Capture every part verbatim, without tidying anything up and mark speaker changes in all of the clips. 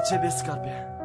Speaker 1: ciebie, skarbie.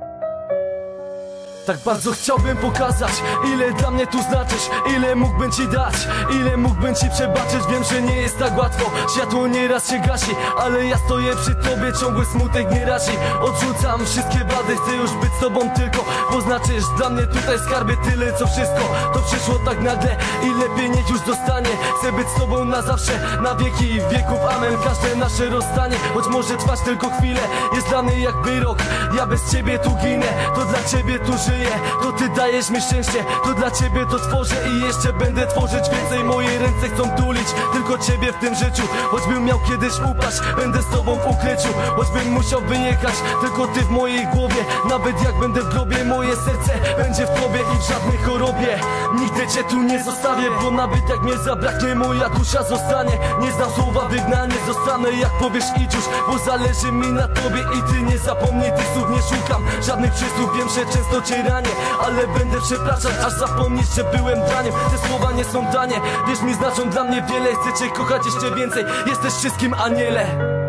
Speaker 1: Tak bardzo chciałbym pokazać, ile dla mnie tu znaczysz, ile mógłbym ci dać, ile mógłbym ci przebaczyć. Wiem, że nie jest tak łatwo, światło nieraz się gasi, ale ja stoję przy tobie, ciągły smutek nie razi. Odrzucam wszystkie wady, chcę już być z tobą tylko, bo znaczysz dla mnie tutaj, skarbie, tyle co wszystko. To przyszło tak nagle i lepiej niech już dostanie. Chcę być z tobą na zawsze, na wieki wieków, amen. Każde nasze rozstanie, choć może trwać tylko chwilę, jest dla mnie jak wyrok. Ja bez ciebie tu ginę, to dla ciebie tu żyję. To ty dajesz mi szczęście, to dla ciebie to tworzę i jeszcze będę tworzyć więcej. Moje ręce chcą tulić tylko ciebie w tym życiu. Choćbym miał kiedyś upaść, będę z tobą w ukryciu. Choćbym musiał wyjechać, tylko ty w mojej głowie. Nawet jak będę w grobie, moje serce będzie w tobie i w żadnej chorobie. Nigdy cię tu nie zostawię, bo nawet jak mnie zabraknie, moja dusza zostanie. Nie znam słowa wygnanie, zostanę jak powiesz idź już, bo zależy mi na tobie i ty nie zapomnij tych słów. Nie szukam żadnych przysłów, wiem, że często cię ranię, ale będę przepraszać, aż zapomnieć, że byłem draniem. Te słowa nie są tanie, wiesz, mi znaczą dla mnie wiele. Chcę cię kochać jeszcze więcej, jesteś wszystkim, aniele.